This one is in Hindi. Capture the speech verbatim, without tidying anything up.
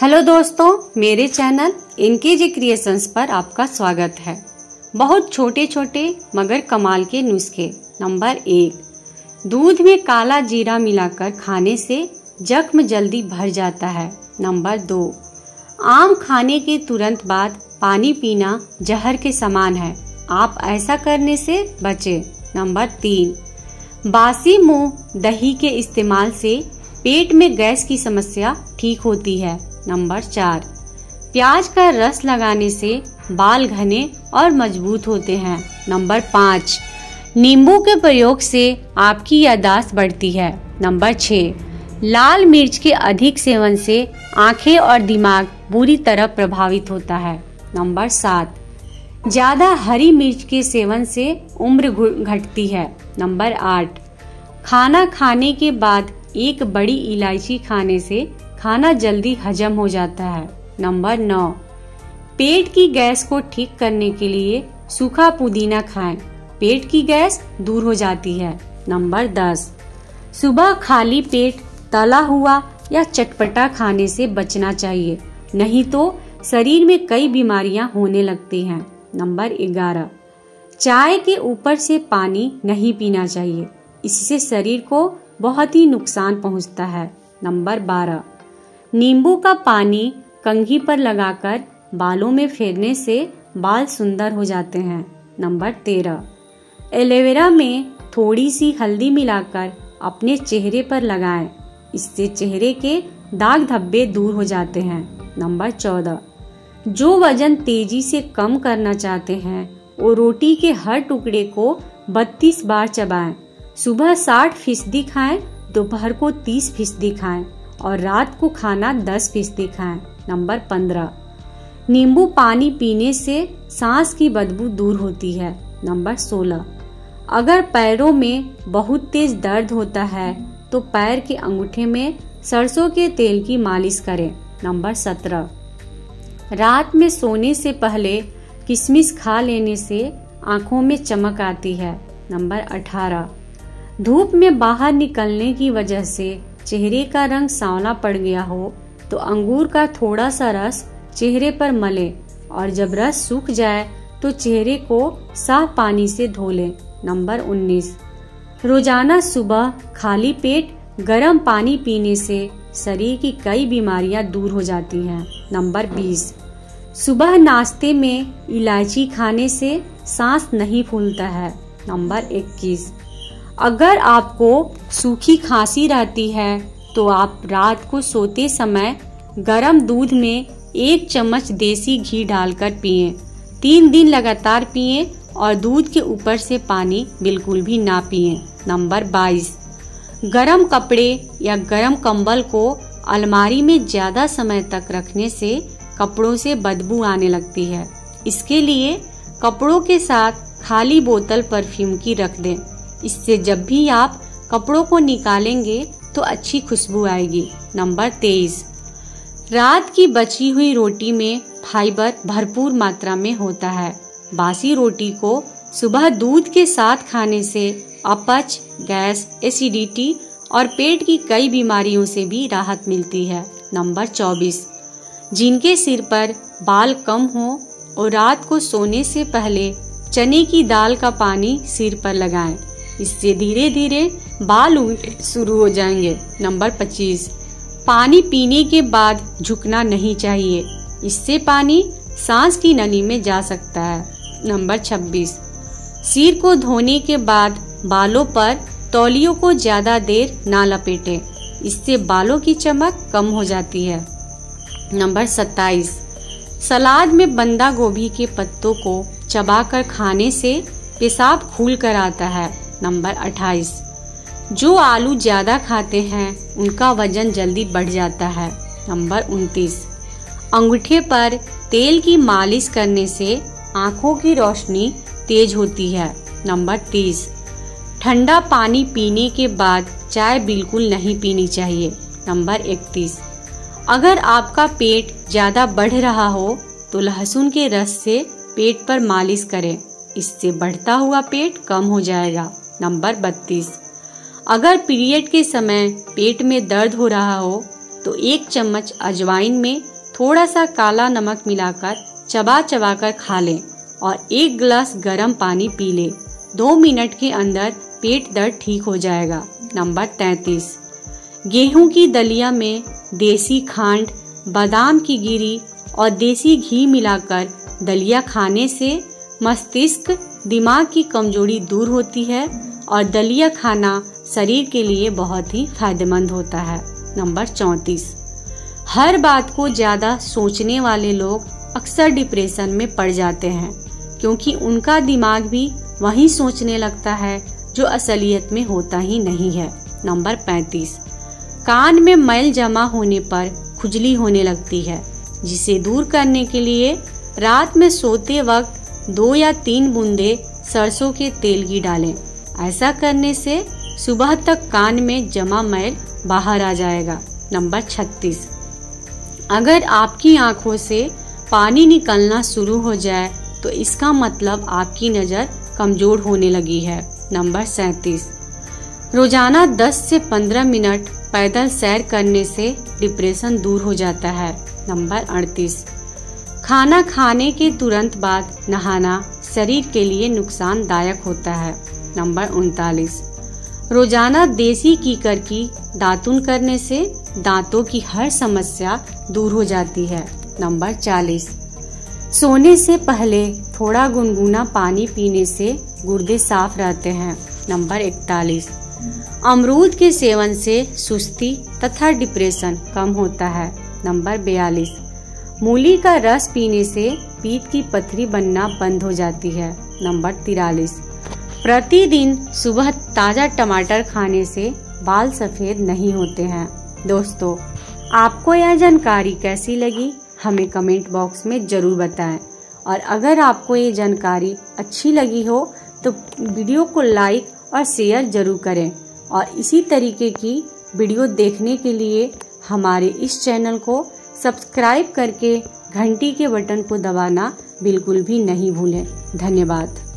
हेलो दोस्तों, मेरे चैनल इनकेजी क्रिएशंस पर आपका स्वागत है। बहुत छोटे छोटे मगर कमाल के नुस्खे। नंबर एक, दूध में काला जीरा मिलाकर खाने से जख्म जल्दी भर जाता है। नंबर दो, आम खाने के तुरंत बाद पानी पीना जहर के समान है, आप ऐसा करने से बचें। नंबर तीन, बासी मुंह दही के इस्तेमाल से पेट में गैस की समस्या ठीक होती है। नंबर चार, प्याज का रस लगाने से बाल घने और मजबूत होते हैं। नंबर पाँच, नींबू के प्रयोग से आपकी याददाश्त बढ़ती है। नंबर छः, लाल मिर्च के अधिक सेवन से आंखें और दिमाग बुरी तरह प्रभावित होता है। नंबर सात, ज्यादा हरी मिर्च के सेवन से उम्र घटती है। नंबर आठ, खाना खाने के बाद एक बड़ी इलायची खाने से खाना जल्दी हजम हो जाता है। नंबर नौ, पेट की गैस को ठीक करने के लिए सूखा पुदीना खाएं, पेट की गैस दूर हो जाती है। नंबर दस, सुबह खाली पेट तला हुआ या चटपटा खाने से बचना चाहिए, नहीं तो शरीर में कई बीमारियां होने लगती हैं। नंबर ग्यारह, चाय के ऊपर से पानी नहीं पीना चाहिए, इससे शरीर को बहुत ही नुकसान पहुंचता है। नंबर बारह, नींबू का पानी कंघी पर लगाकर बालों में फेरने से बाल सुंदर हो जाते हैं। नंबर तेरह, एलोवेरा में थोड़ी सी हल्दी मिलाकर अपने चेहरे पर लगाएं, इससे चेहरे के दाग धब्बे दूर हो जाते हैं। नंबर चौदह, जो वजन तेजी से कम करना चाहते हैं वो रोटी के हर टुकड़े को बत्तीस बार चबाएं, सुबह साठ फीसदी खाएं, दोपहर को तीस फीसदी खाएं और रात को खाना दस फीसदी खाएं। नंबर पंद्रह, नींबू पानी पीने से सांस की बदबू दूर होती है। नंबर सोलह, अगर पैरों में बहुत तेज दर्द होता है तो पैर के अंगूठे में सरसों के तेल की मालिश करें। नंबर सत्रह, रात में सोने से पहले किशमिश खा लेने से आंखों में चमक आती है। नंबर अठारह, धूप में बाहर निकलने की वजह से चेहरे का रंग सांवला पड़ गया हो तो अंगूर का थोड़ा सा रस चेहरे पर मले और जब रस सूख जाए तो चेहरे को साफ पानी से धो लें। नंबर उन्नीस, रोजाना सुबह खाली पेट गर्म पानी पीने से शरीर की कई बीमारियां दूर हो जाती हैं। नंबर बीस, सुबह नाश्ते में इलायची खाने से सांस नहीं फूलता है। नंबर इक्कीस, अगर आपको सूखी खांसी रहती है तो आप रात को सोते समय गर्म दूध में एक चम्मच देसी घी डालकर पिएं। तीन दिन लगातार पिएं और दूध के ऊपर से पानी बिल्कुल भी ना पिएं। नंबर बाईस, गर्म कपड़े या गर्म कंबल को अलमारी में ज्यादा समय तक रखने से कपड़ों से बदबू आने लगती है, इसके लिए कपड़ों के साथ खाली बोतल परफ्यूम की रख दें, इससे जब भी आप कपड़ों को निकालेंगे तो अच्छी खुशबू आएगी। नंबर तेईस, रात की बची हुई रोटी में फाइबर भरपूर मात्रा में होता है, बासी रोटी को सुबह दूध के साथ खाने से अपच, गैस, एसिडिटी और पेट की कई बीमारियों से भी राहत मिलती है। नंबर चौबीस, जिनके सिर पर बाल कम हो और रात को सोने से पहले चने की दाल का पानी सिर पर लगाएं, इससे धीरे धीरे बाल उगने शुरू हो जाएंगे। नंबर पच्चीस, पानी पीने के बाद झुकना नहीं चाहिए, इससे पानी सांस की नली में जा सकता है। नंबर छब्बीस, सिर को धोने के बाद बालों पर तौलियों को ज्यादा देर ना लपेटें, इससे बालों की चमक कम हो जाती है। नंबर सत्ताईस, सलाद में बंदा गोभी के पत्तों को चबाकर खाने से पेशाब खुल कर आता है। नंबर अट्ठाईस, जो आलू ज्यादा खाते हैं उनका वजन जल्दी बढ़ जाता है। नंबर उनतीस, अंगूठे पर तेल की मालिश करने से आंखों की रोशनी तेज होती है। नंबर तीस, ठंडा पानी पीने के बाद चाय बिल्कुल नहीं पीनी चाहिए। नंबर इकतीस, अगर आपका पेट ज्यादा बढ़ रहा हो तो लहसुन के रस से पेट पर मालिश करें, इससे बढ़ता हुआ पेट कम हो जाएगा। नंबर बत्तीस, अगर पीरियड के समय पेट में दर्द हो रहा हो तो एक चम्मच अजवाइन में थोड़ा सा काला नमक मिलाकर चबा चबा कर खा लें और एक गिलास गर्म पानी पी लें। दो मिनट के अंदर पेट दर्द ठीक हो जाएगा। नंबर तैंतीस, गेहूं की दलिया में देसी खांड, बादाम की गिरी और देसी घी मिलाकर दलिया खाने से मस्तिष्क, दिमाग की कमजोरी दूर होती है और दलिया खाना शरीर के लिए बहुत ही फायदेमंद होता है। नंबर चौंतीस, हर बात को ज्यादा सोचने वाले लोग अक्सर डिप्रेशन में पड़ जाते हैं क्योंकि उनका दिमाग भी वही सोचने लगता है जो असलियत में होता ही नहीं है। नंबर पैंतीस, कान में मैल जमा होने पर खुजली होने लगती है, जिसे दूर करने के लिए रात में सोते वक्त दो या तीन बूंदे सरसों के तेल की डालें। ऐसा करने से सुबह तक कान में जमा मैल बाहर आ जाएगा। नंबर छत्तीस, अगर आपकी आंखों से पानी निकलना शुरू हो जाए तो इसका मतलब आपकी नज़र कमजोर होने लगी है। नंबर सैंतीस, रोजाना दस से पंद्रह मिनट पैदल सैर करने से डिप्रेशन दूर हो जाता है। नंबर अड़तीस, खाना खाने के तुरंत बाद नहाना शरीर के लिए नुकसानदायक होता है। नंबर उनतालीस, रोजाना देसी कीकर की दातुन करने से दांतों की हर समस्या दूर हो जाती है। नंबर चालीस, सोने से पहले थोड़ा गुनगुना पानी पीने से गुर्दे साफ रहते हैं। नंबर इकतालीस, अमरूद के सेवन से सुस्ती तथा डिप्रेशन कम होता है। नंबर बयालीस, मूली का रस पीने से पीठ की पथरी बनना बंद हो जाती है। नंबर तिरालीस, प्रतिदिन सुबह ताजा टमाटर खाने से बाल सफेद नहीं होते हैं। दोस्तों, आपको यह जानकारी कैसी लगी हमें कमेंट बॉक्स में जरूर बताएं और अगर आपको ये जानकारी अच्छी लगी हो तो वीडियो को लाइक और शेयर जरूर करें और इसी तरीके की वीडियो देखने के लिए हमारे इस चैनल को सब्सक्राइब करके घंटी के बटन को दबाना बिल्कुल भी नहीं भूलें। धन्यवाद।